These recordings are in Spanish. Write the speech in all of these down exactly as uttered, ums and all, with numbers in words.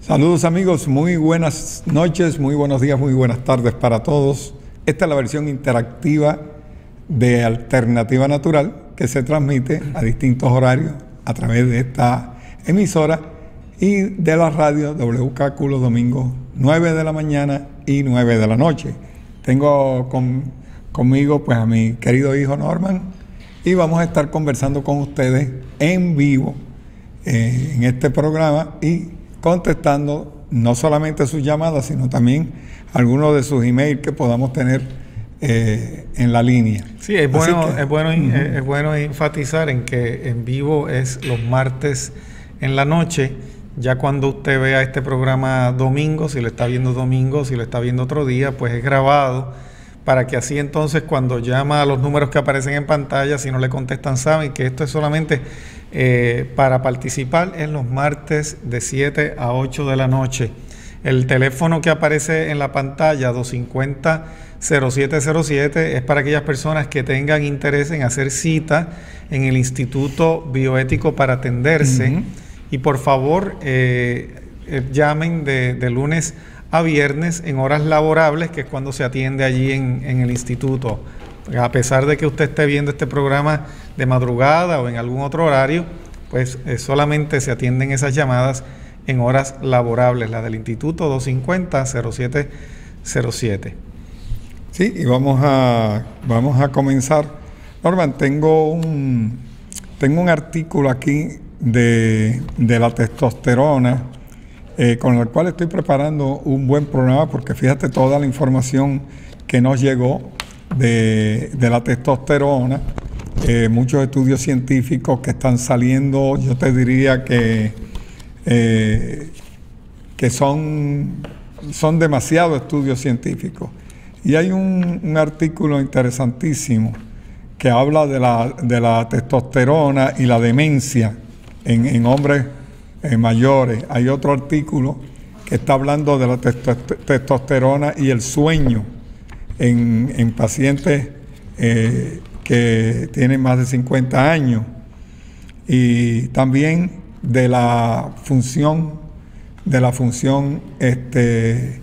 Saludos amigos, muy buenas noches, muy buenos días, muy buenas tardes para todos. Esta es la versión interactiva de Alternativa Natural que se transmite a distintos horarios a través de esta emisora y de la radio W K Q los domingos nueve de la mañana y nueve de la noche. Tengo con, conmigo pues a mi querido hijo Norman y vamos a estar conversando con ustedes en vivo eh, en este programa y contestando no solamente sus llamadas, sino también algunos de sus emails que podamos tener eh, en la línea. Sí, es bueno, que, es, bueno, uh-huh. es, es bueno enfatizar en que en vivo es los martes en la noche. Ya cuando usted vea este programa domingo, si lo está viendo domingo, si lo está viendo otro día, pues es grabado, para que así entonces cuando llama a los números que aparecen en pantalla, si no le contestan, saben que esto es solamente eh, para participar en los martes de siete a ocho de la noche. El teléfono que aparece en la pantalla, dos cinco cero, cero siete cero siete, es para aquellas personas que tengan interés en hacer cita en el Instituto Bioético para atenderse. Uh-huh. Y por favor, eh, eh, llamen de, de lunes a viernes en horas laborables, que es cuando se atiende allí en, en el instituto. A pesar de que usted esté viendo este programa de madrugada o en algún otro horario, pues eh, solamente se atienden esas llamadas en horas laborables, la del instituto dos cinco cero, cero siete cero siete. Sí, y vamos a, vamos a comenzar. Norman, tengo un, tengo un artículo aquí de, de la testosterona, eh, con el cual estoy preparando un buen programa, porque fíjate toda la información que nos llegó de, de la testosterona, eh, muchos estudios científicos que están saliendo, yo te diría que, eh, que son, son demasiados estudios científicos. Y hay un, un artículo interesantísimo que habla de la, de la testosterona y la demencia en, en hombres eh, mayores. Hay otro artículo que está hablando de la testo testosterona y el sueño en, en pacientes eh, que tienen más de cincuenta años. Y también de la función, de la función este,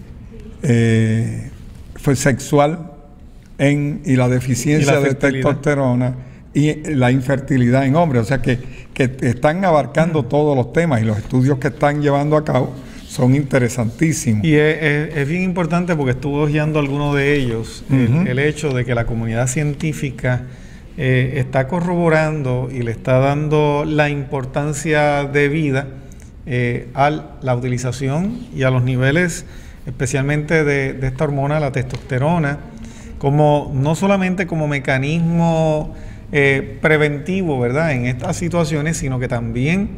eh, sexual en, y la deficiencia de testosterona y la infertilidad en hombres. O sea que, que están abarcando mm. todos los temas, y los estudios que están llevando a cabo son interesantísimos. Y es, es, es bien importante, porque estuve hojeando algunos de ellos, uh-huh. el, el hecho de que la comunidad científica eh, está corroborando y le está dando la importancia debida eh, a la utilización y a los niveles especialmente de, de esta hormona, la testosterona, como no solamente como mecanismo eh, preventivo, ¿verdad?, en estas situaciones, sino que también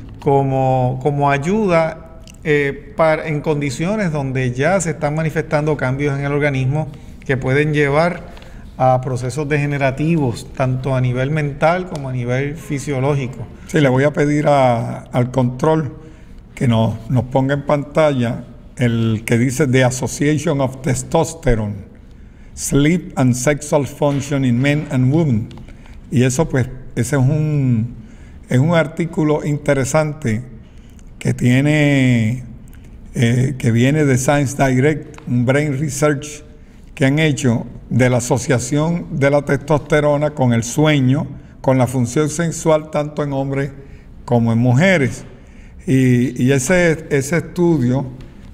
como, como ayuda eh, para, en condiciones donde ya se están manifestando cambios en el organismo que pueden llevar a procesos degenerativos, tanto a nivel mental como a nivel fisiológico. Sí, le voy a pedir a, al control que nos, nos ponga en pantalla el que dice The Association of Testosterone, Sleep and Sexual Function in Men and Women. Y eso pues, ese es un, es un artículo interesante que tiene, eh, que viene de Science Direct, un brain research que han hecho de la asociación de la testosterona con el sueño, con la función sexual tanto en hombres como en mujeres. Y, y ese, ese estudio,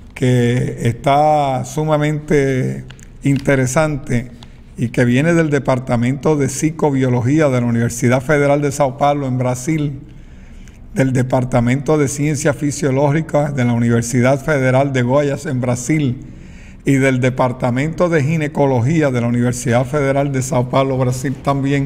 que está sumamente interesante y que viene del Departamento de Psicobiología de la Universidad Federal de Sao Paulo en Brasil, del Departamento de Ciencias Fisiológicas de la Universidad Federal de Goiás en Brasil y del Departamento de Ginecología de la Universidad Federal de Sao Paulo, Brasil también.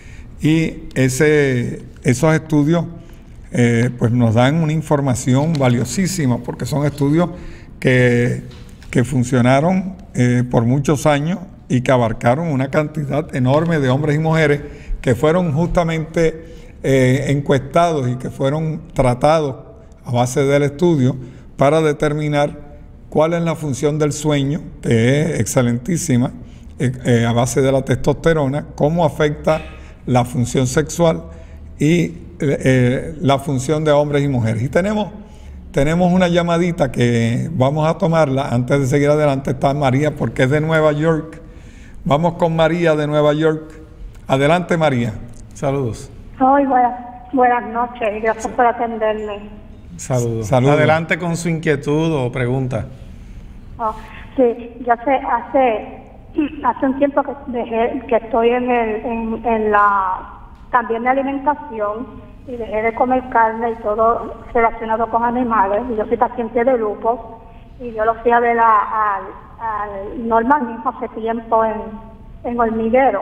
Y ese, esos estudios eh, pues nos dan una información valiosísima, porque son estudios Que, que funcionaron eh, por muchos años y que abarcaron una cantidad enorme de hombres y mujeres que fueron justamente eh, encuestados y que fueron tratados a base del estudio para determinar cuál es la función del sueño, que es excelentísima, eh, eh, a base de la testosterona, cómo afecta la función sexual y eh, la función de hombres y mujeres. Y tenemos tenemos una llamadita que vamos a tomarla antes de seguir adelante. Está María, porque es de Nueva York. Vamos con María de Nueva York. Adelante, María. Saludos. Hoy buenas, buenas noches y gracias por atenderme. Saludos. Saludos. Adelante con su inquietud o pregunta. Oh, sí, ya sé, hace hace un tiempo que dejé, que estoy en el en, en la también de alimentación y dejé de comer carne y todo relacionado con animales. Y yo soy paciente de lupus y yo lo fui a ver a, al, al Norman mismo hace tiempo en, en Hormiguero.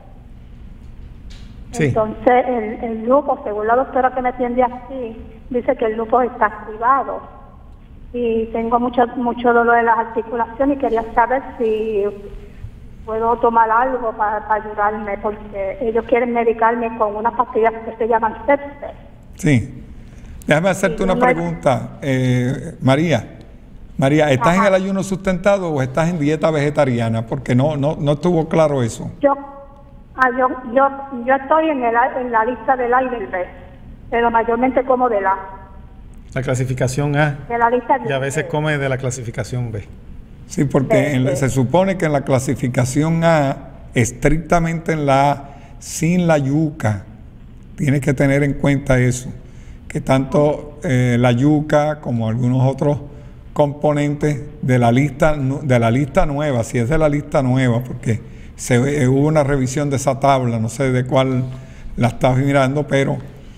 Sí. Entonces el, el lupus, según la doctora que me atiende aquí, dice que el lupus está activado y tengo mucho mucho dolor en las articulaciones y quería saber si puedo tomar algo para, para ayudarme, porque ellos quieren medicarme con unas pastillas que se llaman Sepse. Sí. Déjame hacerte Sí, una no hay- pregunta, eh, María. María, ¿estás Ajá. en el ayuno sustentado o estás en dieta vegetariana? Porque no, no, no estuvo claro eso. Yo, ah, yo, yo, yo estoy en, el, en la lista del A y del B, pero mayormente como de la, La clasificación A. de la lista del Y a veces B. come de la clasificación B. Sí, porque De- en la- de- se supone que en la clasificación A, estrictamente en la A, sin la yuca, tienes que tener en cuenta eso, que tanto eh, la yuca como algunos otros componentes de la lista nu- de la lista nueva, si es de la lista nueva, porque se, eh, hubo una revisión de esa tabla, no sé de cuál la estás mirando, pero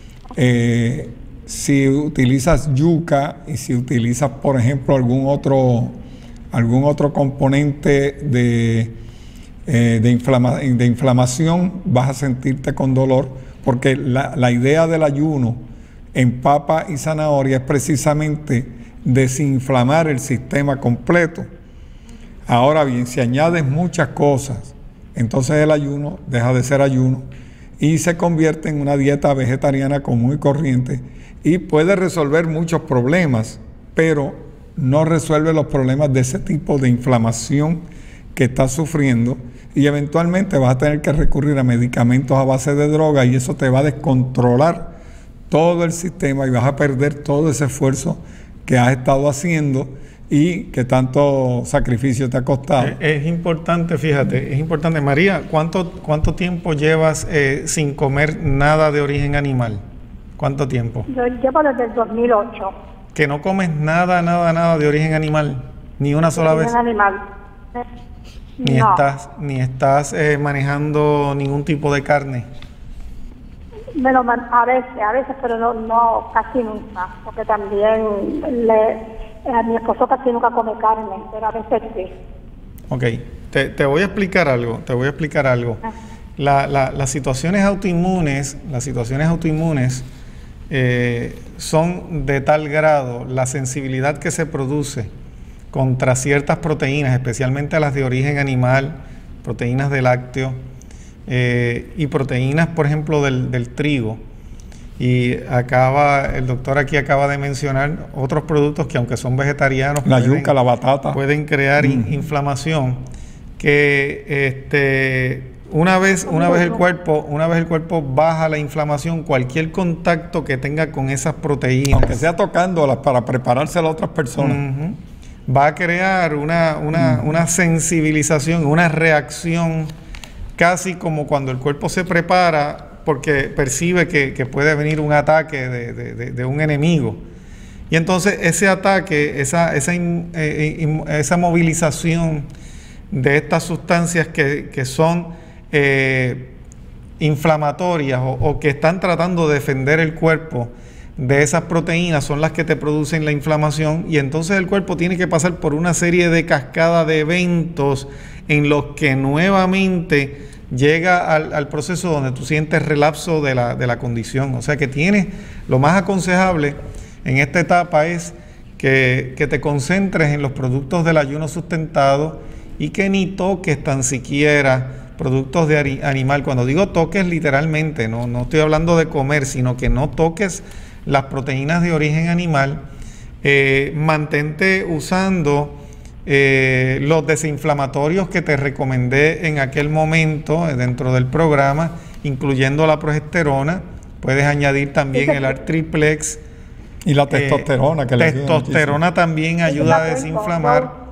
eh, si utilizas yuca y si utilizas, por ejemplo, algún otro algún otro componente de, eh, de, inflama- de inflamación, vas a sentirte con dolor, porque la, la idea del ayuno en papa y zanahoria es precisamente desinflamar el sistema completo. Ahora bien, si añades muchas cosas, entonces el ayuno deja de ser ayuno y se convierte en una dieta vegetariana común y corriente y puede resolver muchos problemas, pero no resuelve los problemas de ese tipo de inflamación que estás sufriendo y eventualmente vas a tener que recurrir a medicamentos a base de droga y eso te va a descontrolar todo el sistema y vas a perder todo ese esfuerzo que has estado haciendo y que tanto sacrificio te ha costado. Eh, Es importante, fíjate, es importante. María, ¿cuánto, cuánto tiempo llevas eh, sin comer nada de origen animal? ¿Cuánto tiempo? Yo llevo desde el dos mil ocho. Que no comes nada, nada, nada de origen animal, ni una sola Soy vez. un animal. Ni No. estás, ni estás eh, manejando ningún tipo de carne. Me lo man- a veces, a veces, pero no, no casi nunca, porque también le, a mi esposo casi nunca come carne, pero a veces sí. Ok, te, te voy a explicar algo, te voy a explicar algo. Ah. La- la- las situaciones autoinmunes, las situaciones autoinmunes eh, son de tal grado, la sensibilidad que se produce contra ciertas proteínas, especialmente las de origen animal, proteínas de lácteo eh, y proteínas, por ejemplo, del, del trigo. Y acaba, el doctor aquí acaba de mencionar otros productos que aunque son vegetarianos, La pueden- yuca, la batata. pueden crear in- inflamación que este una vez una vez el cuerpo una vez el cuerpo baja la inflamación, cualquier contacto que tenga con esas proteínas, Aunque sea tocándolas para preparársela a otras personas. ujú, va a crear una, una, una sensibilización, una reacción, casi como cuando el cuerpo se prepara porque percibe que, que puede venir un ataque de, de- de- de un enemigo. Y entonces ese ataque, esa, esa, in- eh, in- esa movilización de estas sustancias que, que son eh, inflamatorias o, o que están tratando de defender el cuerpo de esas proteínas son las que te producen la inflamación, y entonces el cuerpo tiene que pasar por una serie de cascada de eventos en los que nuevamente llega al, al proceso donde tú sientes relapso de la, de la condición. O sea que tienes, lo más aconsejable en esta etapa es que, que te concentres en los productos del ayuno sustentado y que ni toques tan siquiera productos de ari- animal. Cuando digo toques, literalmente, no, no estoy hablando de comer, sino que no toques las proteínas de origen animal. Eh, mantente usando eh, los desinflamatorios que te recomendé en aquel momento eh, dentro del programa, incluyendo la progesterona. Puedes añadir también el Artriplex. Y la testosterona, eh, que le testosterona también ayuda a desinflamar.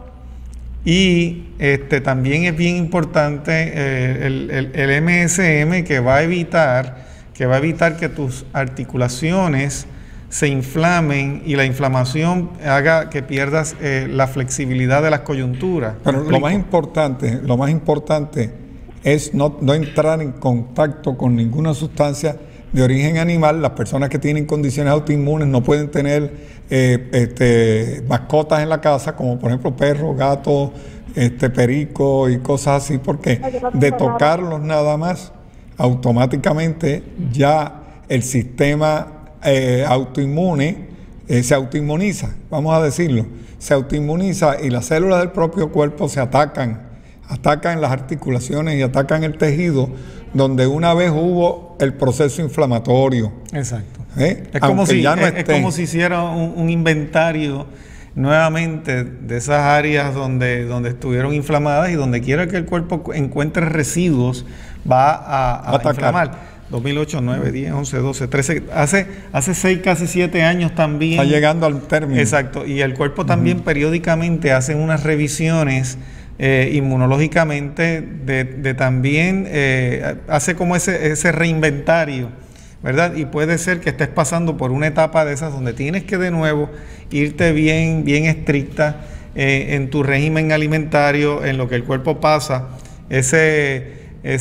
Y este también es bien importante eh, el, el, el M S M, que va a evitar que va a evitar que tus articulaciones se inflamen y la inflamación haga que pierdas eh, la flexibilidad de las coyunturas. Pero lo más importante, lo más importante es no, no entrar en contacto con ninguna sustancia de origen animal. Las personas que tienen condiciones autoinmunes no pueden tener eh, este, mascotas en la casa, como por ejemplo perros, gatos, este, perico y cosas así, porque de tocarlos nada más, automáticamente ya el sistema eh, autoinmune eh, se autoinmuniza, vamos a decirlo, se autoinmuniza y las células del propio cuerpo se atacan, atacan las articulaciones y atacan el tejido donde una vez hubo el proceso inflamatorio. Exacto. ¿Eh? Es, como si, ya no es, es como si hiciera un, un inventario nuevamente de esas áreas donde, donde estuvieron inflamadas, y donde quiera que el cuerpo encuentre residuos va a, a inflamar. dos mil ocho, nueve, diez, once, doce, trece, hace, hace seis, casi siete años también. Está llegando al término. Exacto, y el cuerpo también uh-huh. periódicamente hace unas revisiones eh, inmunológicamente de, de también, eh, hace como ese, ese reinventario, ¿verdad? Y puede ser que estés pasando por una etapa de esas donde tienes que de nuevo irte bien, bien estricta eh, en tu régimen alimentario, en lo que el cuerpo pasa, ese,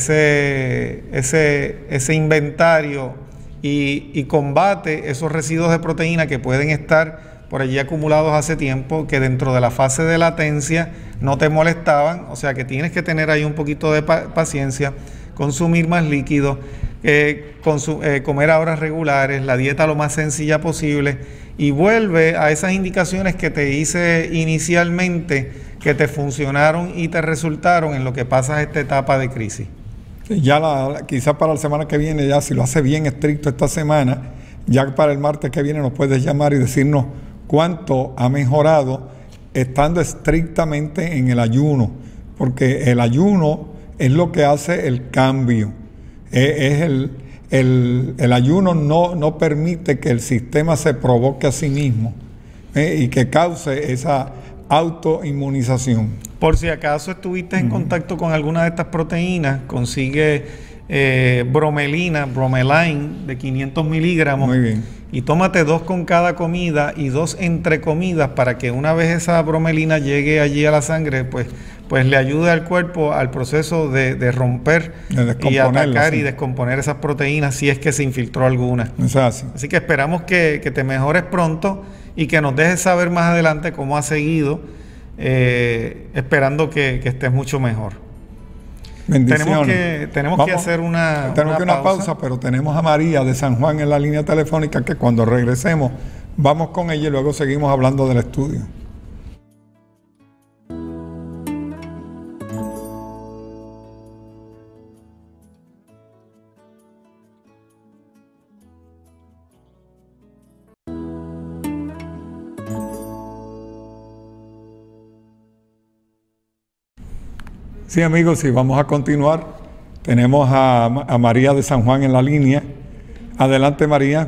ese, ese, ese inventario y, y combate esos residuos de proteína que pueden estar por allí acumulados hace tiempo, que dentro de la fase de latencia no te molestaban. O sea que tienes que tener ahí un poquito de pa- paciencia, consumir más líquido, eh, consu- eh, comer a horas regulares, la dieta lo más sencilla posible, y vuelve a esas indicaciones que te hice inicialmente, que te funcionaron y te resultaron en lo que pasa esta etapa de crisis. Sí, ya la, quizás para la semana que viene, ya si lo hace bien estricto esta semana, ya para el martes que viene nos puedes llamar y decirnos cuánto ha mejorado estando estrictamente en el ayuno, porque el ayuno es lo que hace el cambio. Es, es el, el, el ayuno no, no permite que el sistema se provoque a sí mismo eh, y que cause esa autoinmunización. Por si acaso estuviste en uh-huh. contacto con alguna de estas proteínas, consigue eh, bromelina, bromeline de quinientos miligramos. Muy bien. Y tómate dos con cada comida y dos entre comidas, para que una vez esa bromelina llegue allí a la sangre, pues, pues le ayude al cuerpo al proceso de, de romper de y atacar sí. y descomponer esas proteínas si es que se infiltró alguna. Es así. Así que esperamos que, que te mejores pronto y que nos dejes saber más adelante cómo has seguido, eh, esperando que, que estés mucho mejor. Bendiciones. Tenemos que, tenemos Vamos, que hacer una, tenemos una, que una pausa. pausa, pero tenemos a María de San Juan en la línea telefónica, que cuando regresemos vamos con ella y luego seguimos hablando del estudio. Sí, amigos, y vamos a continuar. Tenemos a, a María de San Juan en la línea. Adelante, María.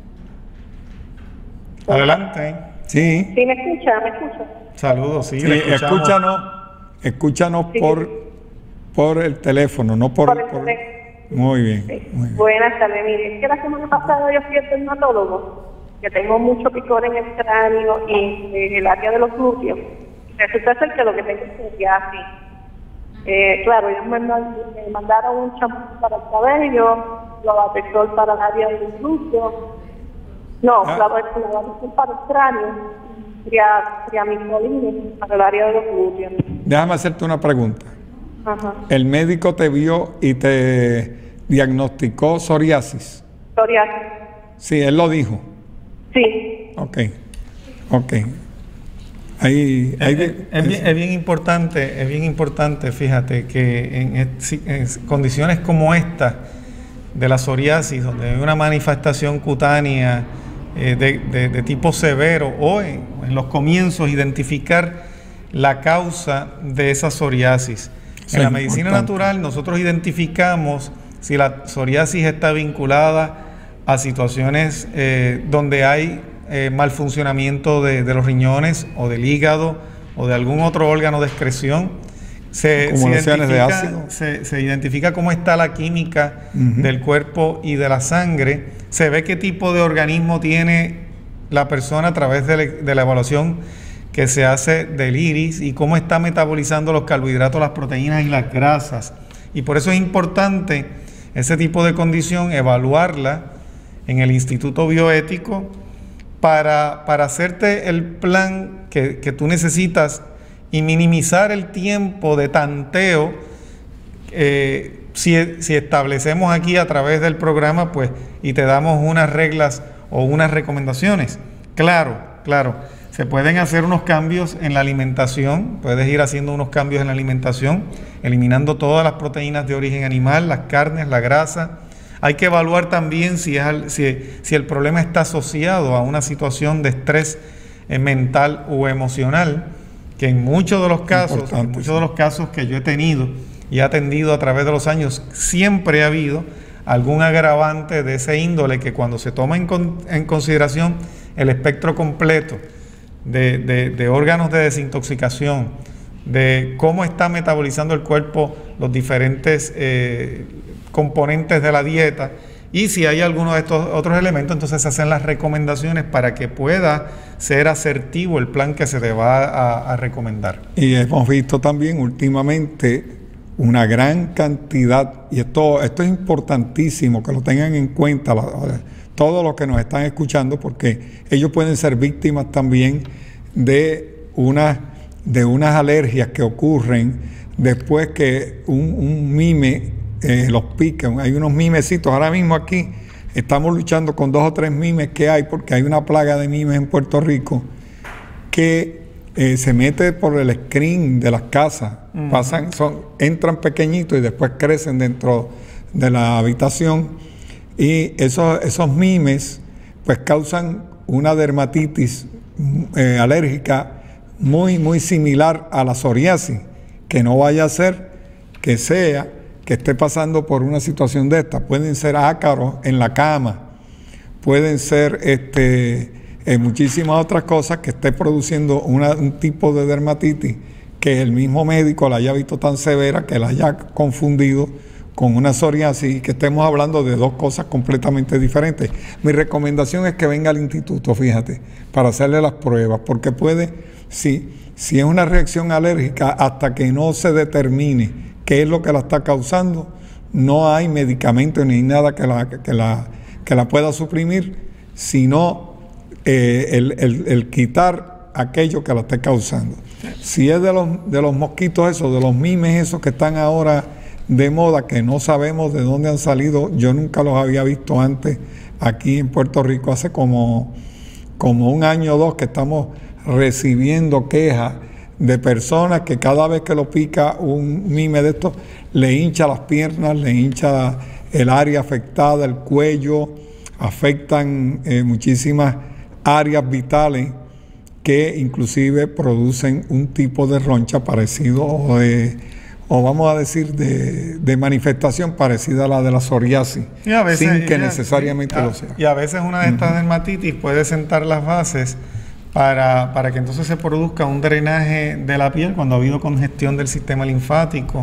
Adelante. Sí. Sí, me escucha, me escucha. Saludos, sí, sí le escuchamos. Escúchanos, escúchanos sí. por, por el teléfono, no por... Por el por... teléfono. Muy bien, Sí. muy bien. Buenas tardes, mire, es que la semana pasada yo fui al dermatólogo, que tengo mucho picor en el cráneo y en el área de los glúteos. Resulta ser que lo que tengo es psoriasis. Eh, claro, ellos me, me mandaron un champú para el cabello, Lovatexol para el área del glúteo, no, ah. Lovatexol para el cráneo, triamcinolona para el área de los glúteos. Déjame hacerte una pregunta. Ajá. ¿El médico te vio y te diagnosticó psoriasis? Psoriasis. Sí, él lo dijo. Sí. Ok, ok. Ahí, ahí, es, es, es, bien, es bien importante, es bien importante, fíjate, que en, en condiciones como esta de la psoriasis, donde hay una manifestación cutánea eh, de, de, de tipo severo, o en, en los comienzos identificar la causa de esa psoriasis. Sí, en la medicina importante. natural nosotros identificamos si la psoriasis está vinculada a situaciones eh, donde hay eh, mal funcionamiento de, de los riñones o del hígado o de algún otro órgano de excreción. Se, se, identifica, de ácido. Se, se identifica cómo está la química uh-huh. del cuerpo y de la sangre. Se ve qué tipo de organismo tiene la persona a través de, le, de la evaluación que se hace del iris y cómo está metabolizando los carbohidratos, las proteínas y las grasas. Y por eso es importante ese tipo de condición, evaluarla en el Instituto Bioético para, para hacerte el plan que, que tú necesitas y minimizar el tiempo de tanteo. Eh, si, si establecemos aquí a través del programa, pues, y te damos unas reglas o unas recomendaciones. Claro, claro, se pueden hacer unos cambios en la alimentación, puedes ir haciendo unos cambios en la alimentación, eliminando todas las proteínas de origen animal, las carnes, la grasa. Hay que evaluar también si, es, si, si el problema está asociado a una situación de estrés eh, mental o emocional, que en muchos de los casos, en muchos de los casos que yo he tenido y he atendido a través de los años, siempre ha habido algún agravante de ese índole que cuando se toma en, con, en consideración el espectro completo de, de, de órganos de desintoxicación, de cómo está metabolizando el cuerpo los diferentes eh, componentes de la dieta, y si hay alguno de estos otros elementos, entonces se hacen las recomendaciones para que pueda ser asertivo el plan que se te va a, a recomendar. Y hemos visto también últimamente una gran cantidad, y esto, esto es importantísimo que lo tengan en cuenta la, todos los que nos están escuchando, porque ellos pueden ser víctimas también de, una, de unas alergias que ocurren después que un, un mime Eh, los piques. Hay unos mimecitos, ahora mismo aquí estamos luchando con dos o tres mimes que hay, porque hay una plaga de mimes en Puerto Rico que eh, se mete por el screen de las casas, uh-huh. pasan, son, entran pequeñitos y después crecen dentro de la habitación, y esos, esos mimes pues causan una dermatitis eh, alérgica muy, muy similar a la psoriasis, que no vaya a ser que sea que esté pasando por una situación de esta. Pueden ser ácaros en la cama, pueden ser este, eh, muchísimas otras cosas que esté produciendo una, un tipo de dermatitis que el mismo médico la haya visto tan severa que la haya confundido con una psoriasis, y que estemos hablando de dos cosas completamente diferentes. Mi recomendación es que venga al instituto, fíjate, para hacerle las pruebas, porque puede, si, si es una reacción alérgica, hasta que no se determine qué es lo que la está causando, no hay medicamento ni nada que la, que la, que la pueda suprimir, sino eh, el, el, el quitar aquello que la esté causando. Si es de los, de los mosquitos esos, de los mimes esos que están ahora de moda, que no sabemos de dónde han salido, yo nunca los había visto antes aquí en Puerto Rico, hace como, como un año o dos que estamos recibiendo quejas de personas que cada vez que lo pica un mime de estos, le hincha las piernas, le hincha el área afectada, el cuello, afectan eh, muchísimas áreas vitales que inclusive producen un tipo de roncha parecido o, de, o vamos a decir de, de manifestación parecida a la de la psoriasis, veces, sin que ya, necesariamente y a, lo sea. Y a veces una de estas uh-huh. dermatitis puede sentar las bases Para, para que entonces se produzca un drenaje de la piel cuando ha habido congestión del sistema linfático,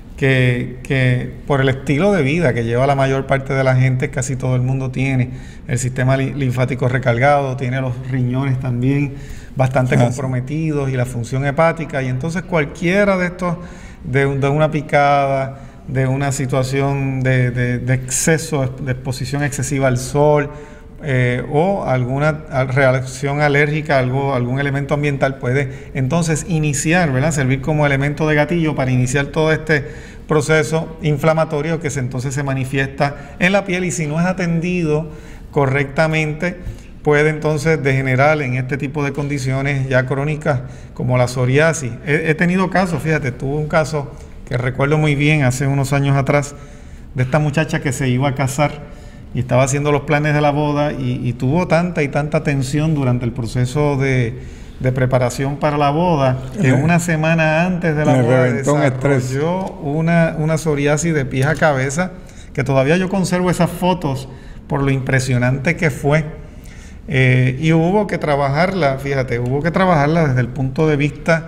que, que por el estilo de vida que lleva la mayor parte de la gente, casi todo el mundo tiene el sistema linfático recargado, tiene los riñones también bastante ah, comprometidos sí. y la función hepática, y entonces cualquiera de estos, de, de una picada, de una situación de, de, de exceso, de exposición excesiva al sol, Eh, o alguna reacción alérgica, algo, algún elemento ambiental puede entonces iniciar, ¿verdad? Servir como elemento de gatillo para iniciar todo este proceso inflamatorio que se, entonces se manifiesta en la piel, y si no es atendido correctamente puede entonces degenerar en este tipo de condiciones ya crónicas como la psoriasis. He, he tenido casos, fíjate, tuve un caso que recuerdo muy bien hace unos años atrás, de esta muchacha que se iba a casar y estaba haciendo los planes de la boda, y, y tuvo tanta y tanta tensión durante el proceso de, de preparación para la boda, que eh, una semana antes de la boda desarrolló una, una psoriasis de pies a cabeza, que todavía yo conservo esas fotos por lo impresionante que fue. Eh, y hubo que trabajarla, fíjate, hubo que trabajarla desde el punto de vista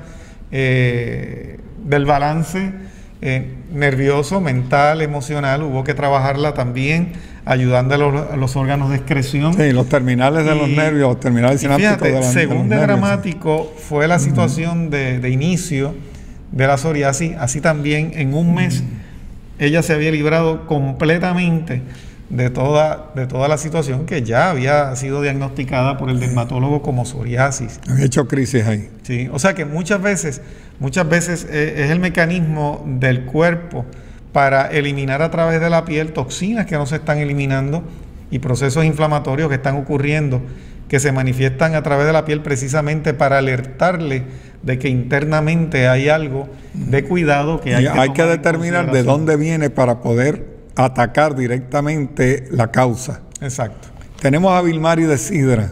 eh, del balance eh, nervioso, mental, emocional. Hubo que trabajarla también ayudando a los, a los órganos de excreción. Sí, los terminales de y, los nervios, los terminales sinápticos fíjate, de, la, según de de los nervios. dramático fue la situación uh-huh. de, de inicio de la psoriasis, así también en un mes uh-huh. ella se había librado completamente de toda, de toda la situación que ya había sido diagnosticada por el dermatólogo como psoriasis. Había hecho crisis ahí. Sí, o sea que muchas veces, muchas veces eh, es el mecanismo del cuerpo para eliminar a través de la piel toxinas que no se están eliminando y procesos inflamatorios que están ocurriendo, que se manifiestan a través de la piel precisamente para alertarle de que internamente hay algo de cuidado que hay, que, hay que determinar de dónde viene para poder atacar directamente la causa. Exacto. Tenemos a Vilmari de Sidra.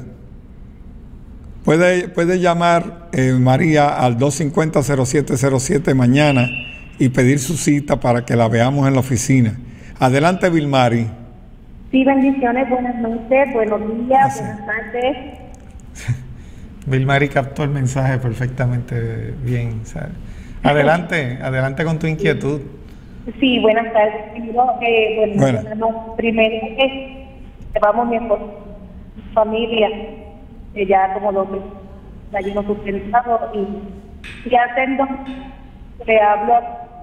Puede, puede llamar eh, María al dos cinco cero, cero siete cero siete mañana y pedir su cita para que la veamos en la oficina. Adelante, Vilmari. Sí, bendiciones, buenas noches, buenos días, Así. buenas tardes. Vilmari captó el mensaje perfectamente bien, ¿sabes? Adelante, adelante con tu inquietud. Sí, buenas tardes. Primero, eh, bueno, bueno. bueno, primero es, llevamos mi esposo, mi familia, eh, ya como dos meses, ayuno sustentado, y, y hacen dos, le hablo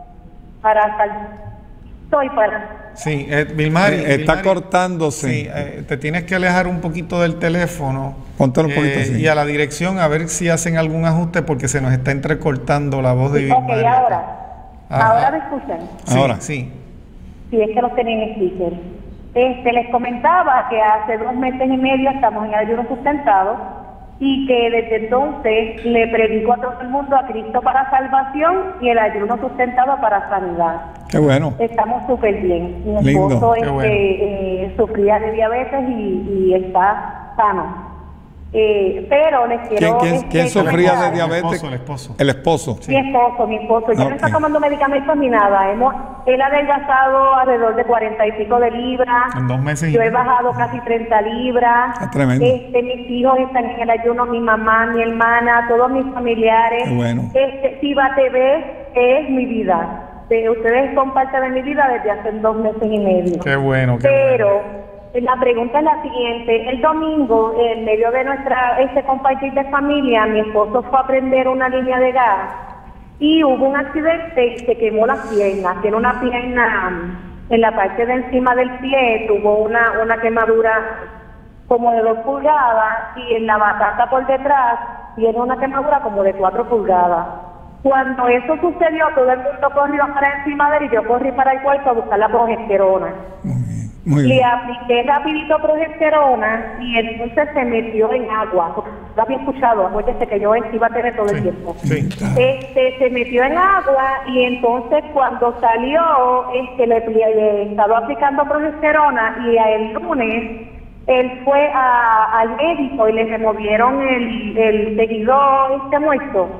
para salir, estoy para... Sí, eh, Vilmari, eh, está Vilmari, cortándose. Sí, eh, te tienes que alejar un poquito del teléfono. Póntelo un poquito eh, así. Y a la dirección a ver si hacen algún ajuste porque se nos está entrecortando la voz de Vilmari. Ok, ahora. Ajá. Ahora me escuchan. Sí, Ahora. Sí. Sí, es que los tenía en speaker. Este, les comentaba que hace dos meses y medio estamos en ayuno sustentado y que desde entonces le predico a todo el mundo a Cristo para salvación y el ayuno sustentado para sanidad. Qué bueno. Estamos súper bien. Mi Lindo. esposo Qué este, bueno. eh, sufría de diabetes y, y está sano. Eh, pero les quiero... ¿Quién, quién, este, quién sufría de comentar- diabetes? El esposo, El esposo. Sí. Mi esposo, mi esposo. Ya Ok. no está tomando medicamentos ni nada. Hemos, él ha adelgazado alrededor de cuarenta y pico de libras. En dos meses y Yo he medio. bajado casi treinta libras. Ah, tremendo. Este, mis hijos están en el ayuno, mi mamá, mi hermana, todos mis familiares. Qué bueno. Este, Siva T V es mi vida. De, ustedes son parte de mi vida desde hace dos meses y medio. Qué bueno, qué Pero bueno. la pregunta es la siguiente. El domingo, en medio de nuestra este compartir de familia, mi esposo fue a prender una línea de gas y hubo un accidente y se quemó la pierna. Tiene una pierna en la parte de encima del pie, tuvo una, una quemadura como de dos pulgadas y en la batata por detrás tiene una quemadura como de cuatro pulgadas. Cuando eso sucedió, todo el mundo corrió para encima de él y yo corrí para el cuarto a buscar la progesterona. Muy bien. Muy Le bien. apliqué rapidito progesterona y entonces se metió en agua. Porque lo había escuchado, acuérdese que yo iba a tener todo el Sí, tiempo. sí. Este, se metió en agua y entonces cuando salió, este, le, le estaba aplicando progesterona y a el lunes él fue a, al médico y le removieron el, el seguidor este muerto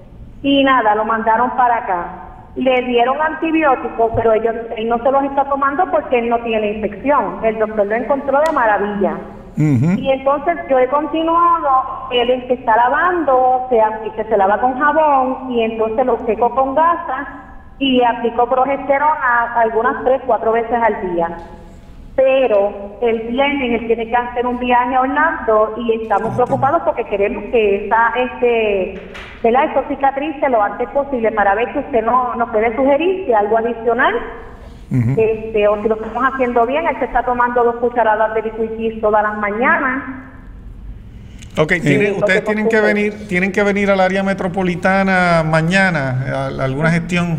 y nada, lo mandaron para acá. Le dieron antibióticos, pero ellos, él no se los está tomando porque él no tiene infección. El doctor lo encontró de maravilla. Uh-huh. Y entonces yo he continuado, él es que está lavando, se, que se lava con jabón y entonces lo seco con gasa y aplico progesterona algunas tres, cuatro veces al día. Pero el viernes él tiene que hacer un viaje a Orlando y estamos preocupados porque queremos que esa, este, ¿verdad? Esa cicatrice lo antes posible para ver si usted no, nos puede sugerir si algo adicional. Uh-huh. Este, o si lo estamos haciendo bien. Él se está tomando dos cucharadas de Liquid todas las mañanas. Ok, tienen, Sí, ustedes lo que tienen que preocupa. venir, tienen que venir al área metropolitana mañana, a, a alguna gestión.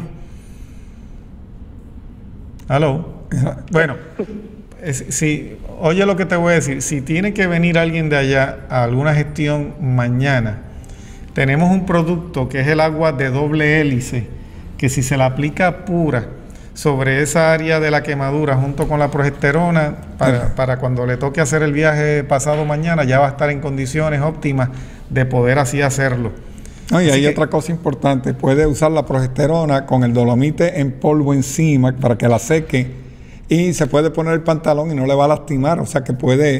¿Aló? Bueno, es, si, oye lo que te voy a decir, si tiene que venir alguien de allá a alguna gestión mañana, tenemos un producto que es el agua de doble hélice, que si se la aplica pura sobre esa área de la quemadura junto con la progesterona, para, para cuando le toque hacer el viaje pasado mañana, ya va a estar en condiciones óptimas de poder así hacerlo. No, y Así hay que- otra cosa importante, puede usar la progesterona con el dolomite en polvo encima para que la seque y se puede poner el pantalón y no le va a lastimar, o sea que puede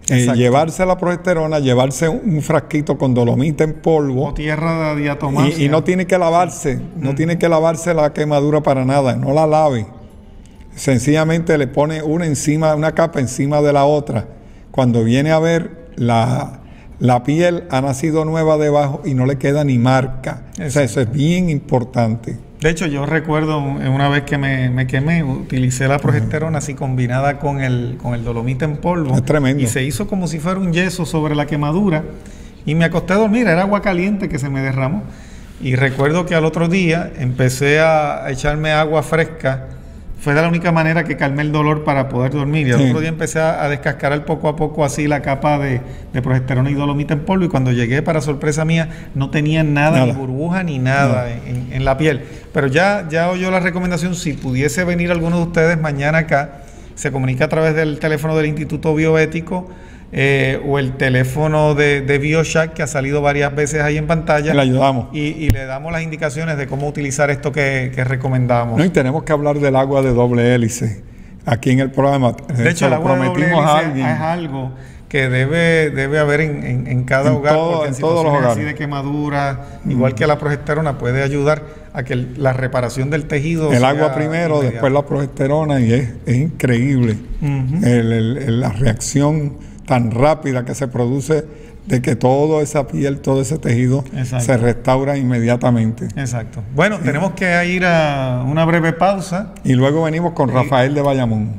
Eh, llevarse la progesterona, llevarse un, un frasquito con dolomita en polvo. O tierra de diatomacia. Y, y no tiene que lavarse, no mm. tiene que lavarse la quemadura para nada, no la lave. Sencillamente le pone una encima, una capa encima de la otra. Cuando viene a ver, la, la piel ha nacido nueva debajo y no le queda ni marca. O sea, eso es bien importante. De hecho, yo recuerdo una vez que me, me quemé, utilicé la progesterona así combinada con el, con el dolomita en polvo. Es tremendo. Y se hizo como si fuera un yeso sobre la quemadura. Y me acosté a dormir, era agua caliente que se me derramó. Y recuerdo que al otro día empecé a echarme agua fresca. Fue de la única manera que calmé el dolor para poder dormir. Y al sí. otro día empecé a, a descascarar poco a poco así la capa de, de progesterona y dolomita en polvo. Y cuando llegué, para sorpresa mía, no tenía nada, nada. ni burbuja ni nada no. en, en la piel. Pero ya, ya oyó la recomendación. Si pudiese venir alguno de ustedes mañana acá, se comunica a través del teléfono del Instituto Bioético eh, o el teléfono de, de BioShack, que ha salido varias veces ahí en pantalla. Le ayudamos. Y, y le damos las indicaciones de cómo utilizar esto que, que recomendamos. No, y tenemos que hablar del agua de doble hélice aquí en el programa. De hecho, el agua de doble hélice es algo que debe, debe haber en, en, en cada en hogar, todo, porque en, en todos los hogares. Así de quemadura, mm. igual que la progesterona, puede ayudar a que el, la reparación del tejido el agua primero, inmediata. Después la progesterona, y es, es increíble uh-huh. el, el, el, la reacción tan rápida que se produce de que toda esa piel, todo ese tejido Exacto. se restaura inmediatamente. Exacto. Bueno, sí. tenemos que ir a una breve pausa. Y luego venimos con Rafael de Bayamón.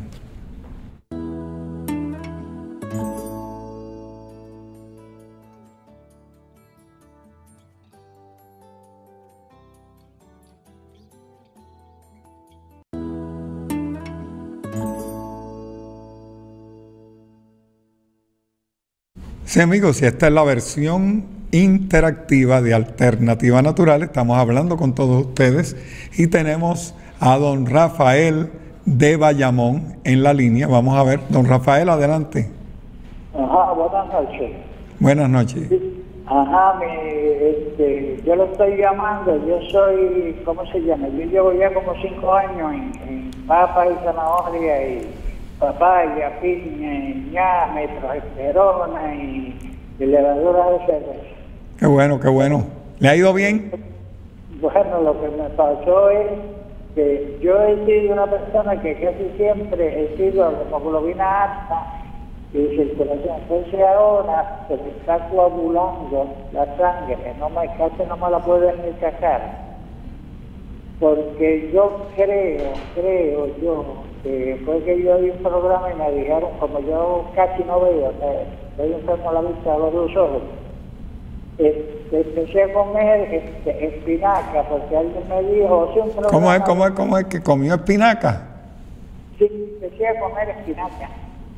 Sí, amigos, y esta es la versión interactiva de Alternativa Natural. Estamos hablando con todos ustedes y tenemos a don Rafael de Bayamón en la línea. Vamos a ver, don Rafael, adelante. Ajá, buenas noches. Buenas noches. Sí. Ajá, mi, este, yo lo estoy llamando, yo soy, ¿cómo se llama? Yo llevo ya como cinco años en, en papa y zanahoria y papaya, piña, ñame, progesterona y, y levadura de cerveza. Qué bueno, qué bueno. ¿Le ha ido bien? Bueno, lo que me pasó es que yo he sido una persona que casi siempre he sido hemoglobina alta y circulación. Entonces ahora se me está coagulando la sangre, no me, casi no me la pueden ni sacar. Porque yo creo, creo yo, que fue que yo vi un programa y me dijeron, como yo casi no veo, estoy enfermo a la vista de los dos ojos, este, empecé a comer este, espinaca, porque alguien me dijo, sí, un programa, ¿Cómo es, cómo es, cómo es que comió espinaca? Sí, empecé a comer espinaca.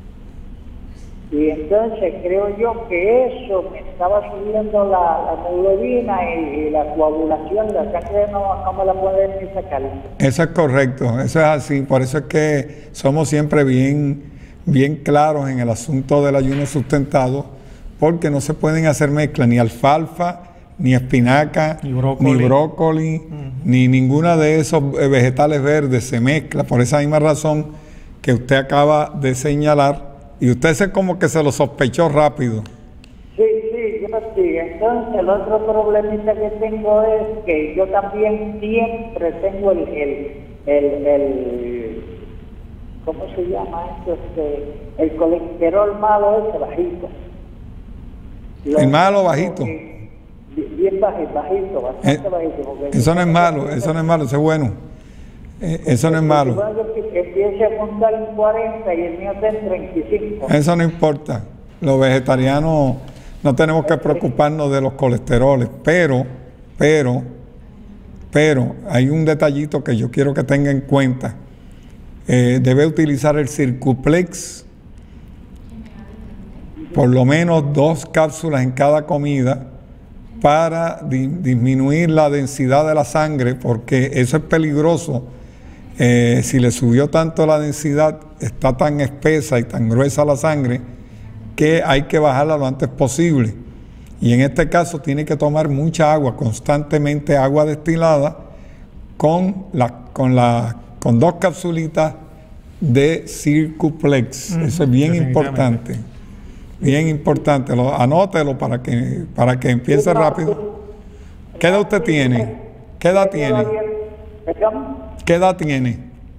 Y entonces creo yo que eso me estaba subiendo la, la hemoglobina y, y la coagulación, la sangre no, no me la pueden ni sacar. Eso es correcto, eso es así, por eso es que somos siempre bien, bien claros en el asunto del ayuno sustentado, porque no se pueden hacer mezclas, ni alfalfa, ni espinaca, ni brócoli, ni, brócoli, uh-huh. ni ninguna de esos vegetales verdes se mezcla, por esa misma razón que usted acaba de señalar. Y usted se como que se lo sospechó rápido. Sí, sí, yo sí. Entonces el otro problemita que tengo es que yo también siempre tengo el, el, el, el ¿cómo se llama esto? Este, el colesterol malo ese bajito. Lo el malo bajito. Bien bajito, bajito, bastante eh, bajito. Eso no es malo, eso no es malo, eso es bueno. Eh, eso no es malo. Empiece a montar en cuarenta y el mío está en treinta y cinco. Eso no importa. Los vegetarianos no tenemos que preocuparnos de los colesteroles, pero, pero, pero hay un detallito que yo quiero que tenga en cuenta. Eh, debe utilizar el Circuplex, por lo menos dos cápsulas en cada comida, para di- disminuir la densidad de la sangre, porque eso es peligroso. Eh, si le subió tanto la densidad, está tan espesa y tan gruesa la sangre que hay que bajarla lo antes posible. Y en este caso tiene que tomar mucha agua, constantemente agua destilada, con, la, con, la, con dos capsulitas de Circuplex. Uh-huh. Eso es bien importante. bien importante. Lo, anótelo para que, para que empiece rápido. ¿Qué edad usted tiene? ¿Qué edad tiene? ¿Qué edad tiene?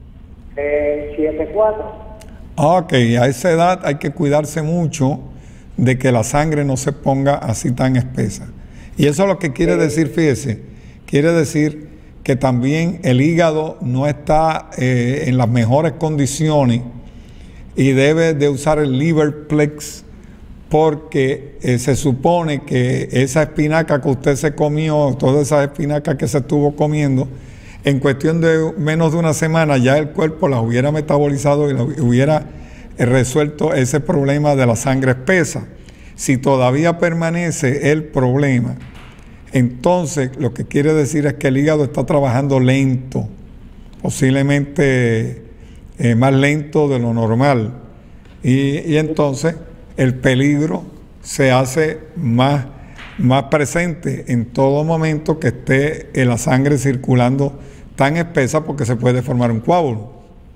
Eh, siete cuatro. Ok, a esa edad hay que cuidarse mucho de que la sangre no se ponga así tan espesa. Y eso es lo que quiere decir, fíjese, quiere decir que también el hígado no está eh, en las mejores condiciones y debe de usar el Liverplex, porque eh, se supone que esa espinaca que usted se comió, todas esas espinacas que se estuvo comiendo, en cuestión de menos de una semana ya el cuerpo las hubiera metabolizado y la hubiera resuelto ese problema de la sangre espesa. Si todavía permanece el problema, entonces lo que quiere decir es que el hígado está trabajando lento, posiblemente eh, más lento de lo normal, y, y entonces el peligro se hace más, más presente en todo momento que esté en la sangre circulando tan espesa, porque se puede formar un coágulo.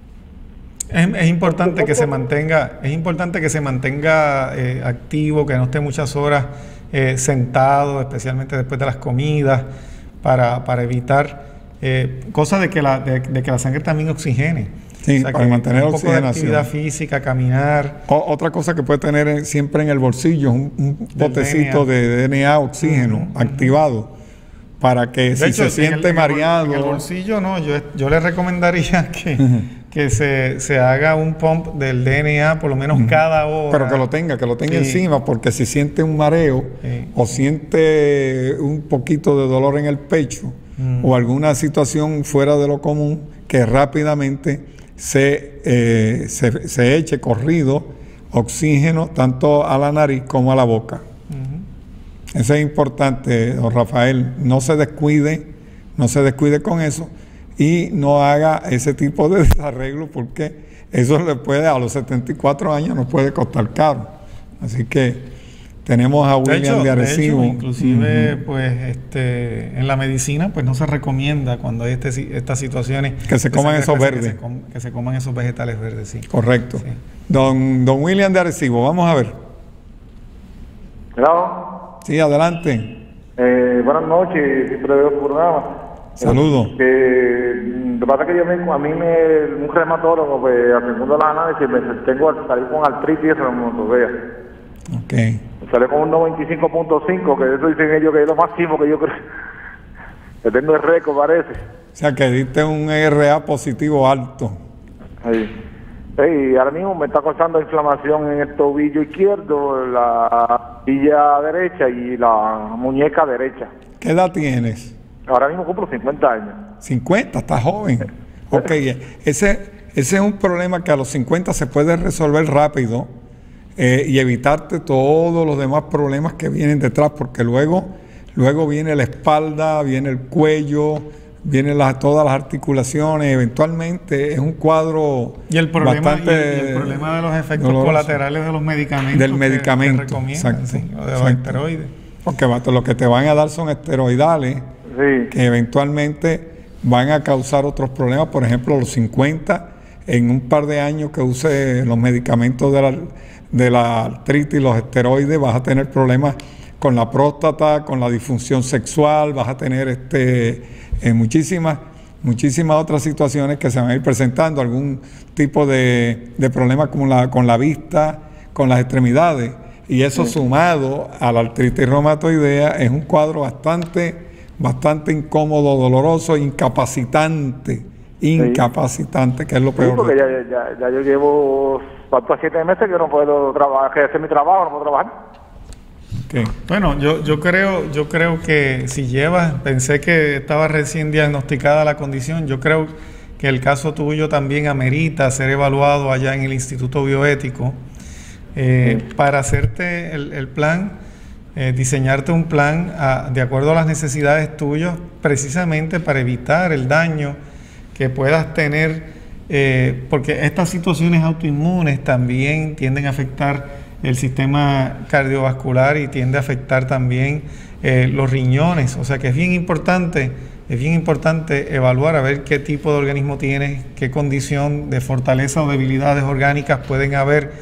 Es, es importante que se mantenga, es importante que se mantenga eh, activo, que no esté muchas horas eh, sentado, especialmente después de las comidas, para, para evitar eh, cosas de que la de, de que la sangre también oxigene. Sí, o sea, para mantener un poco oxigenación. De actividad física, caminar. O, otra cosa que puede tener en, siempre en el bolsillo, un, un potecito de D N A oxígeno uh-huh, activado, uh-huh, para que de si hecho, se siente en el, mareado. En el bolsillo no, yo, yo le recomendaría que, uh-huh, que se, se haga un pump del D N A por lo menos uh-huh, cada hora. Pero que lo tenga, que lo tenga sí, encima, porque si siente un mareo sí, o siente un poquito de dolor en el pecho uh-huh, o alguna situación fuera de lo común, que rápidamente Se, eh, se, se eche corrido oxígeno tanto a la nariz como a la boca. Uh-huh. Eso es importante, don Rafael. No se descuide, no se descuide con eso y no haga ese tipo de desarreglo, porque eso le puede, a los setenta y cuatro años, nos puede costar caro. Así que tenemos a William de, hecho, de Arecibo. De hecho, inclusive, uh-huh, pues, este, en la medicina, pues no se recomienda cuando hay este, estas situaciones que se coman esos verdes, que se, com, que se coman esos vegetales verdes, sí. Correcto. Sí. Don, don William de Arecibo, vamos a ver. Hello. Sí, adelante. Eh, buenas noches, siempre veo el programa. Saludos. Eh, lo que pasa es que yo me, a mí me, un reumatólogo, pues, al segundo de la análisis, me tengo salir con artritis y reumatoidea. Ok. Sale con un noventa y cinco punto cinco, que eso dicen ellos que es lo máximo que yo creo. Que tengo el récord, parece. O sea, que diste un R A positivo alto. Sí. Sí, ahora mismo me está causando inflamación en el tobillo izquierdo, la pilla derecha y la muñeca derecha. ¿Qué edad tienes? Ahora mismo cumplo cincuenta años. cincuenta, estás joven. Ok, ese, ese es un problema que a los cincuenta se puede resolver rápido. Eh, y evitarte todos los demás problemas que vienen detrás, porque luego, luego viene la espalda, viene el cuello, vienen las, todas las articulaciones, eventualmente es un cuadro y el problema, bastante y el, y el problema de los efectos doloroso, colaterales de los medicamentos del medicamento, que, que exacto, sí, o de los exacto, esteroides. Porque lo que te van a dar son esteroidales, sí, que eventualmente van a causar otros problemas. Por ejemplo, a los cincuenta, en un par de años que use los medicamentos de la de la artritis, los esteroides, vas a tener problemas con la próstata, con la disfunción sexual, vas a tener este, eh, muchísimas, muchísimas otras situaciones que se van a ir presentando, algún tipo de, de problema con la, con la vista, con las extremidades, y eso sí, sumado a la artritis reumatoidea es un cuadro bastante, bastante incómodo, doloroso, incapacitante, incapacitante, sí, que es lo peor. Sí, porque ya, ya, ya yo llevo cuatro a siete meses que no puedo trabajar, que hacer mi trabajo, no puedo trabajar. Okay. Bueno, yo, yo creo, yo creo que si llevas, pensé que estaba recién diagnosticada la condición, yo creo que el caso tuyo también amerita ser evaluado allá en el Instituto Bioético eh, sí, para hacerte el, el plan, eh, diseñarte un plan a, de acuerdo a las necesidades tuyas, precisamente para evitar el daño que puedas tener. Eh, porque estas situaciones autoinmunes también tienden a afectar el sistema cardiovascular y tiende a afectar también eh, los riñones, o sea que es bien importante, es bien importante evaluar a ver qué tipo de organismo tienes, qué condición de fortaleza o debilidades orgánicas pueden haber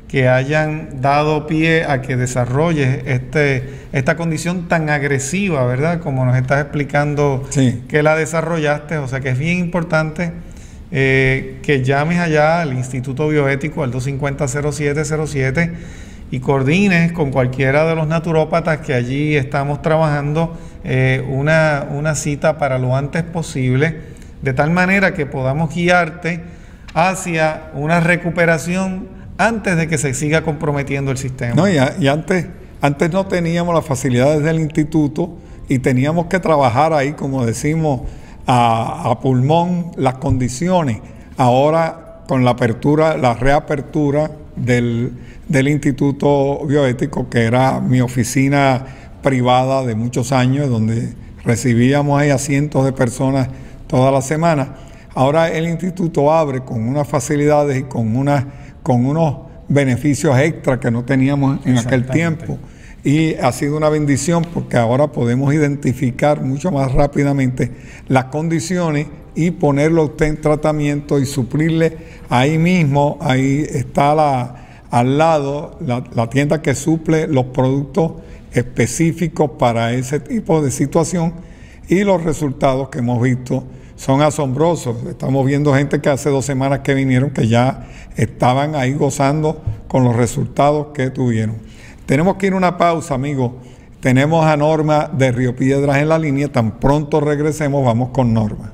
que hayan dado pie a que desarrolles este, esta condición tan agresiva, ¿verdad? Como nos estás explicando Sí. que la desarrollaste. O sea que es bien importante eh, que llames allá al Instituto Bioético al dos cinco cero, cero siete cero siete y coordines con cualquiera de los naturópatas que allí estamos trabajando eh, una, una cita para lo antes posible, de tal manera que podamos guiarte hacia una recuperación antes de que se siga comprometiendo el sistema. No, y, a- y antes, antes no teníamos las facilidades del instituto y teníamos que trabajar ahí, como decimos, a, a pulmón las condiciones. Ahora, con la apertura, la reapertura del, del Instituto Bioético, que era mi oficina privada de muchos años, donde recibíamos ahí a cientos de personas todas las semanas, ahora el instituto abre con unas facilidades y con unas con unos beneficios extra que no teníamos en aquel tiempo. Y ha sido una bendición porque ahora podemos identificar mucho más rápidamente las condiciones y ponerlo a usted en tratamiento y suplirle ahí mismo. Ahí está la, al lado la, la tienda que suple los productos específicos para ese tipo de situación, y los resultados que hemos visto son asombrosos. Estamos viendo gente que hace dos semanas que vinieron que ya estaban ahí gozando con los resultados que tuvieron. Tenemos que ir a una pausa, amigos. Tenemos a Norma de Río Piedras en la línea. Tan pronto regresemos, vamos con Norma.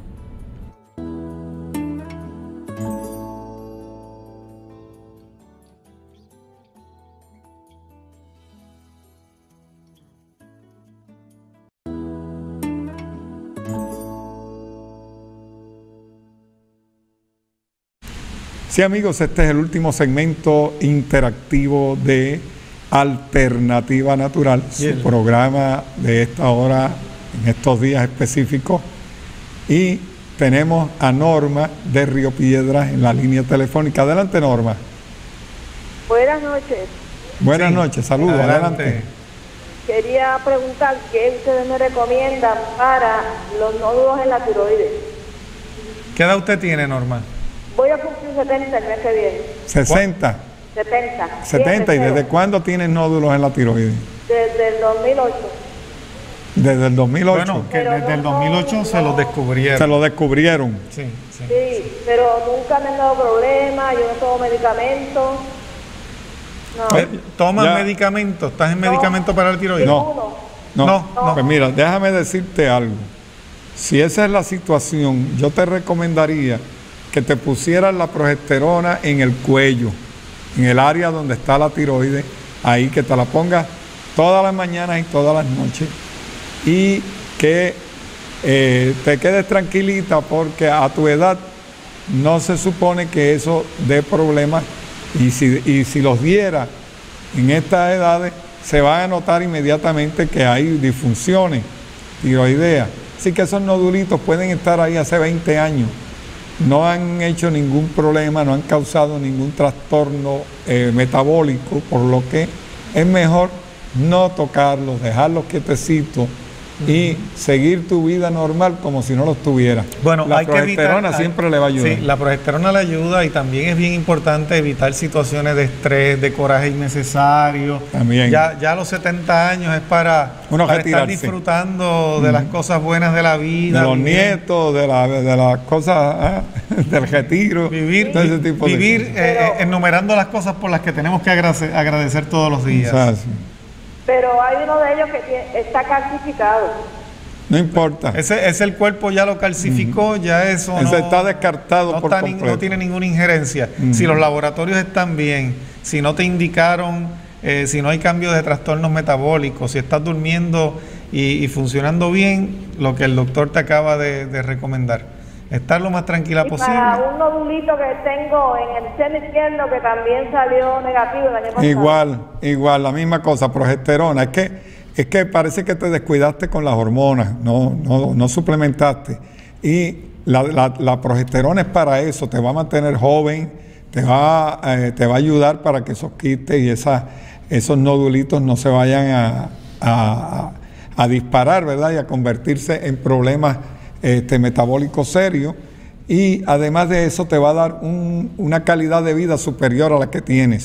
Sí, amigos, este es el último segmento interactivo de Alternativa Natural, su Bien. programa de esta hora, en estos días específicos. Y tenemos a Norma de Río Piedras en la línea telefónica. Adelante, Norma. Buenas noches. Buenas Sí. noches, saludos, Adelante. adelante. Quería preguntar qué ustedes me recomiendan para los nódulos en la tiroides. ¿Qué edad usted tiene, Norma? Voy a cumplir setenta el mes que viene. sesenta, setenta. setenta. ¿Y Bien, desde cuándo tienes nódulos en la tiroides? Desde el dos mil ocho. Desde el dos mil ocho. Bueno, que Pero desde el no, dos mil ocho no, se los no. descubrieron. Se lo descubrieron. Sí, sí. Sí, pero nunca me han dado problemas, yo no tomo medicamentos. No. Eh, ¿Tomas Ya. medicamentos? ¿Estás en No. medicamento para el tiroides? No. Ninguno. No, No, no. Pues mira, déjame decirte algo. Si esa es la situación, yo te recomendaría que te pusieras la progesterona en el cuello, en el área donde está la tiroides, ahí que te la pongas todas las mañanas y todas las noches, y que eh, te quedes tranquilita, porque a tu edad no se supone que eso dé problemas, y si, y si los diera en estas edades, se van a notar inmediatamente que hay disfunciones tiroideas. Así que esos nodulitos pueden estar ahí hace veinte años. No han hecho ningún problema, no han causado ningún trastorno eh, metabólico, por lo que es mejor no tocarlos, dejarlos quietecitos y seguir tu vida normal como si no los tuvieras. Bueno, la hay que evitar, progesterona hay- siempre le va a ayudar. Sí, la progesterona le ayuda, y también es bien importante evitar situaciones de estrés, de coraje innecesario. También. Ya, ya a los setenta años es para, Uno para estar retirarse. disfrutando de las cosas buenas de la vida. De los vivir- nietos, de, la, de las cosas, ah, del retiro, Vivir, todo ese tipo vivir de cosas. eh, eh, enumerando las cosas por las que tenemos que agradecer, agradecer todos los días. O sea, sí. Pero hay uno de ellos que tiene- está calcificado. No importa. Ese, ese el cuerpo ya lo calcificó, ya eso Ese no, está descartado no por está ni- completo. no tiene ninguna injerencia. Si los laboratorios están bien, si no te indicaron, eh, si no hay cambios de trastornos metabólicos, si estás durmiendo y, y funcionando bien, lo que el doctor te acaba de, de recomendar. Estar lo más tranquila Y posible. para un nodulito que tengo en el seno izquierdo que también salió negativo el año pasado. Igual, igual, la misma cosa, progesterona. Es que, es que parece que te descuidaste con las hormonas, no, no, no suplementaste. Y la, la, la progesterona es para eso, te va a mantener joven, te va, eh, te va a ayudar para que esos quistes y esas, esos nodulitos no se vayan a, a, a disparar, ¿verdad? Y a convertirse en problemas este, metabólicos serios. Y además de eso te va a dar un, una calidad de vida superior a la que tienes.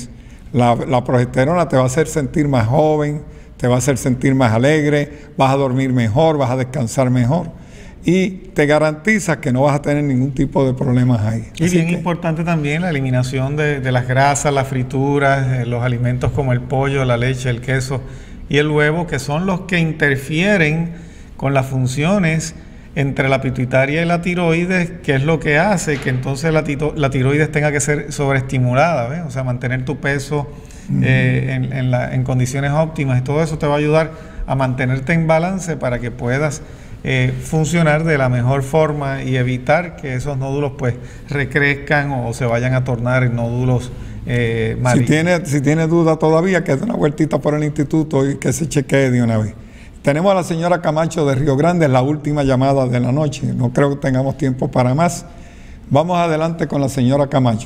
La, la progesterona te va a hacer sentir más joven, te va a hacer sentir más alegre, vas a dormir mejor, vas a descansar mejor y te garantiza que no vas a tener ningún tipo de problemas ahí. Y Así bien que, importante también la eliminación de, de las grasas, las frituras, eh, los alimentos como el pollo, la leche, el queso y el huevo, que son los que interfieren con las funciones entre la pituitaria y la tiroides, que es lo que hace que entonces la, tito, la tiroides tenga que ser sobreestimulada, ¿ves? O sea, mantener tu peso uh-huh. eh, en, en, la, en condiciones óptimas, y todo eso te va a ayudar a mantenerte en balance para que puedas eh, funcionar de la mejor forma y evitar que esos nódulos pues recrezcan o, o se vayan a tornar en nódulos eh, malignos. Si tiene, si tiene duda todavía, que dé una vueltita por el instituto y que se chequee de una vez. Tenemos a la señora Camacho de Río Grande, es la última llamada de la noche. No creo que tengamos tiempo para más. Vamos adelante con la señora Camacho.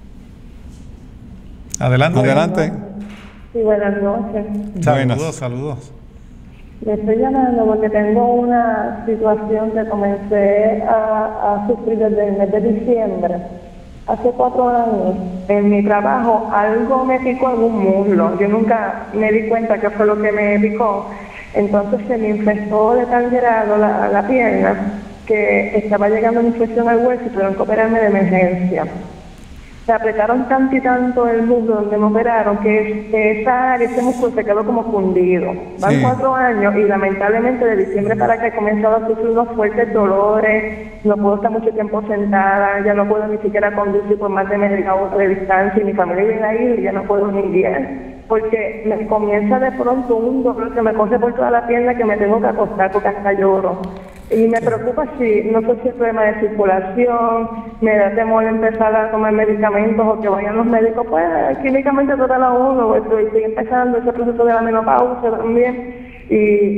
Adelante. Adelante. Sí, buenas noches. Saludos, buenas. saludos. Le estoy llamando porque tengo una situación que comencé a, a sufrir desde el mes de diciembre. Hace cuatro años, en mi trabajo, algo me picó en un muslo. Yo nunca me di cuenta qué fue lo que me picó. Entonces se me infectó de tal grado la, la pierna que estaba llegando una infección al hueso y tuvieron que operarme de emergencia. Se apretaron tanto y tanto el muslo donde me operaron que esa área, ese músculo se quedó como fundido. Van sí. cuatro años y lamentablemente de diciembre para acá he comenzado a sufrir unos fuertes dolores, no puedo estar mucho tiempo sentada, ya no puedo ni siquiera conducir por más de media hora de distancia y mi familia viene ahí y ya no puedo ni guiar. Porque me comienza de pronto un dolor que me corre por toda la pierna que me tengo que acostar porque hasta lloro. Y me preocupa si, no sé si es problema de circulación, me da temor empezar a tomar medicamentos o que vayan los médicos, pues químicamente tratan a uno, estoy, estoy empezando ese proceso de la menopausia también. Y,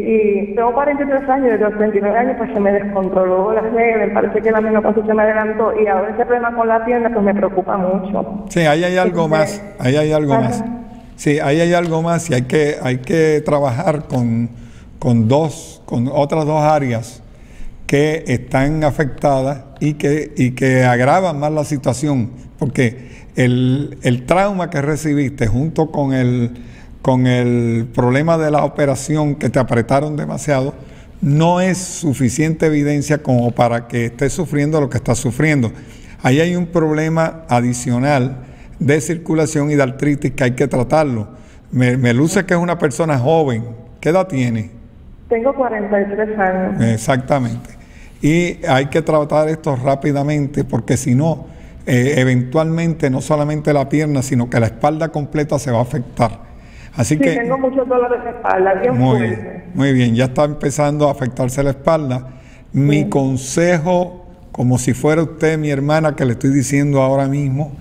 y tengo cuarenta y tres años, desde los treinta y nueve años pues se me descontroló la regla, me parece que la menopausia se me adelantó y ahora ese problema con la pierna pues me preocupa mucho. Sí, ahí hay algo más, ahí hay algo Ajá. más. Sí, ahí hay algo más y hay que, hay que trabajar con, con, dos, con otras dos áreas que están afectadas y que, y que agravan más la situación, porque el, el trauma que recibiste junto con el, con el problema de la operación que te apretaron demasiado, no es suficiente evidencia como para que estés sufriendo lo que estás sufriendo. Ahí hay un problema adicional de circulación y de artritis que hay que tratarlo. Me, me luce que es una persona joven. ¿Qué edad tiene? Tengo cuarenta y tres años. Exactamente. Y hay que tratar esto rápidamente porque si no, eh, eventualmente no solamente la pierna, sino que la espalda completa se va a afectar. Así sí, que tengo mucho dolor de espalda, bien muy fuerte. Bien, muy bien, ya está empezando a afectarse la espalda. Sí. Mi consejo, como si fuera usted mi hermana que le estoy diciendo ahora mismo,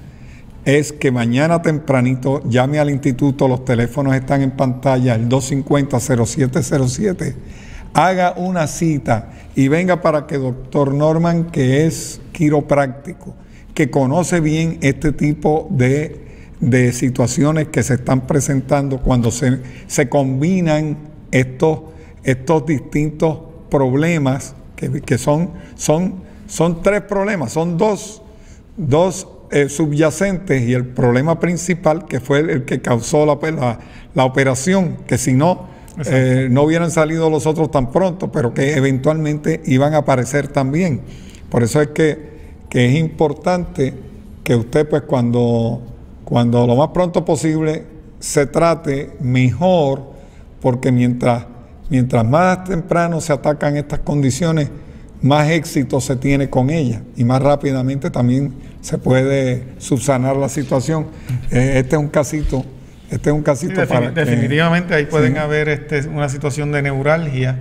es que mañana tempranito llame al instituto, los teléfonos están en pantalla, el dos cinco cero, cero siete cero siete, haga una cita y venga para que doctor Norman, que es quiropráctico, que conoce bien este tipo de, de situaciones que se están presentando cuando se, se combinan estos, estos distintos problemas, que, que son, son, son tres problemas, son dos, dos Eh, subyacentes y el problema principal que fue el, el que causó la, la, la operación, que si no, eh, no hubieran salido los otros tan pronto, pero que eventualmente iban a aparecer también. Por eso es que, que es importante que usted pues cuando, cuando lo más pronto posible se trate mejor, porque mientras, mientras más temprano se atacan estas condiciones, más éxito se tiene con ella y más rápidamente también se puede subsanar la situación. Eh, este es un casito, este es un casito sí, para definitivamente que, ahí pueden sí. haber este, una situación de neuralgia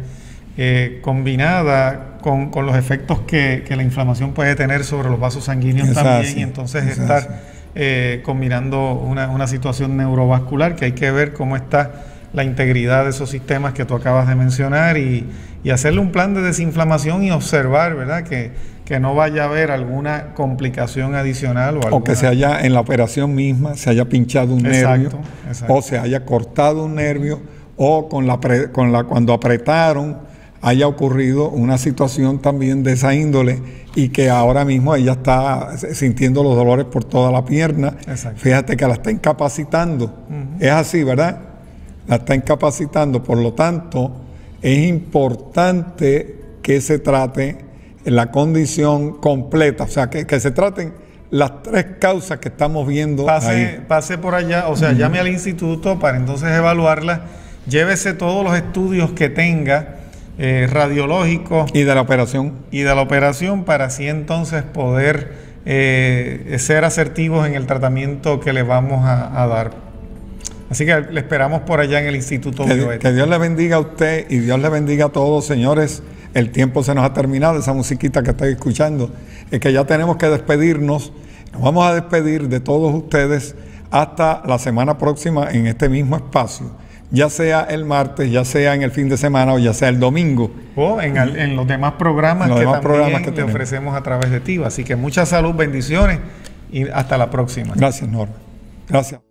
eh, combinada con, con los efectos que, que la inflamación puede tener sobre los vasos sanguíneos es también así, y entonces es estar eh, combinando una, una situación neurovascular que hay que ver cómo está la integridad de esos sistemas que tú acabas de mencionar y, y hacerle un plan de desinflamación y observar, ¿verdad? Que, que no vaya a haber alguna complicación adicional o, alguna... o que se haya en la operación misma se haya pinchado un exacto, nervio exacto. o se haya cortado un nervio o con la, pre, con la cuando apretaron haya ocurrido una situación también de esa índole y que ahora mismo ella está sintiendo los dolores por toda la pierna. Exacto. Fíjate que la está incapacitando. Uh-huh. Es así, ¿verdad? La está incapacitando, por lo tanto, es importante que se trate la condición completa, o sea, que, que se traten las tres causas que estamos viendo pase, ahí. Pase por allá, o sea, uh-huh. llame al instituto para entonces evaluarla, llévese todos los estudios que tenga, eh, radiológicos. Y de la operación. Y de la operación, para así entonces poder eh, ser asertivos en el tratamiento que le vamos a, a dar. Así que le esperamos por allá en el Instituto Bioético. Que Dios le bendiga a usted y Dios le bendiga a todos, señores. El tiempo se nos ha terminado, esa musiquita que estoy escuchando, es que ya tenemos que despedirnos. Nos vamos a despedir de todos ustedes hasta la semana próxima en este mismo espacio, ya sea el martes, ya sea en el fin de semana o ya sea el domingo. O en, el, en los demás programas los que demás también programas que le ofrecemos a través de T I V A. Así que mucha salud, bendiciones y hasta la próxima. Gracias, Norma. Gracias.